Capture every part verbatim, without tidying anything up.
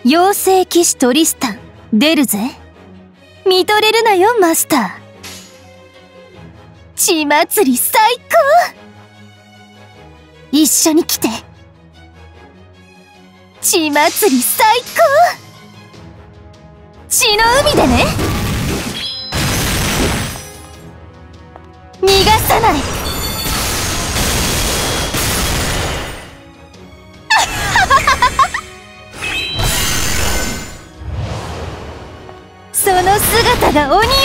妖精騎士トリスタン出るぜ。見とれるなよマスター。血祭り最高。一緒に来て。血祭り最高。血の海でね。逃がさない。その姿がお似合いよ。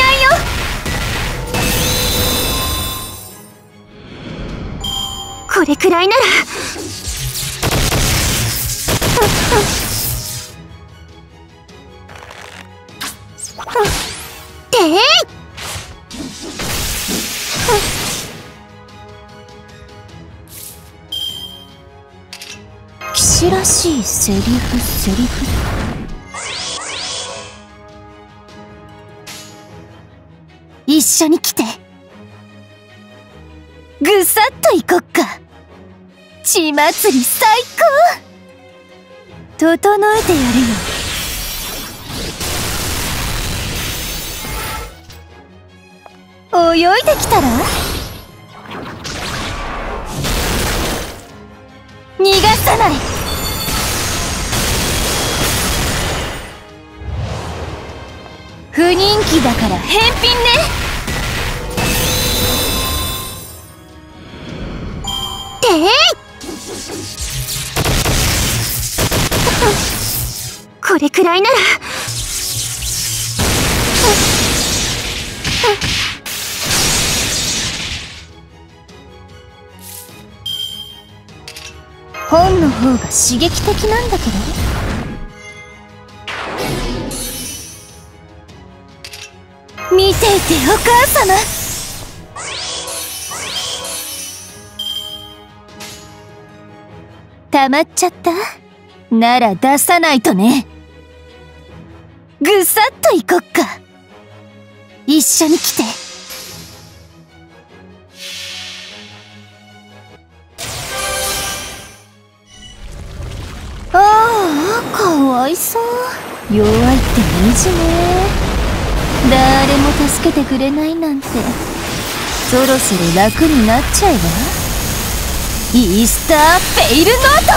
これくらいならてい騎士らしいセリフセリフ一緒に来て。ぐさっといこっか。血祭り最高。整えてやるよ。泳いできたら逃がさない。不人気だから返品ね。ていこれくらいなら本の方が刺激的なんだけど。見ていてお母様。たまっちゃったなら出さないとね。ぐさっといこっか。一緒に来て。ああ、かわいそう。弱いって惨め。誰も助けてくれないなんて。そろそろ楽になっちゃえば。イースターペイルノー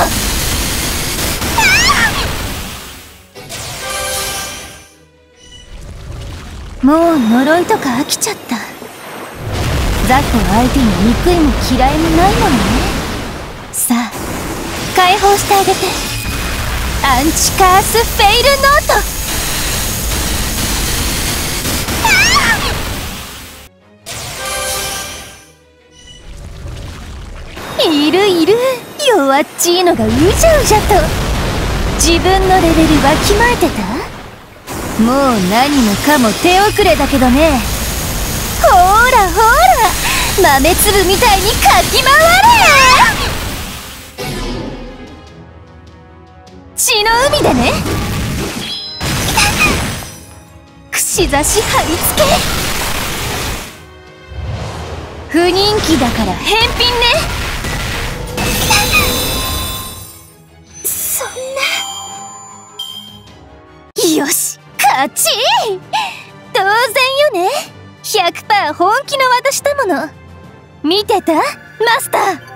ト。もう呪いとか飽きちゃった。ザコ相手に憎いも嫌いもないもんね。さあ解放してあげて。アンチカースフェイルノート。いるいる。弱っちいのがうじゃうじゃと。自分のレベルわきまえてた。もう何もかも手遅れだけどね。ほーらほーら豆粒みたいにかき回れ。血の海でね。串刺し貼り付け。不人気だから返品ね。そんな。よし勝ち。当然よね。 ひゃくパーセント 本気の私だもの。見てたマスター。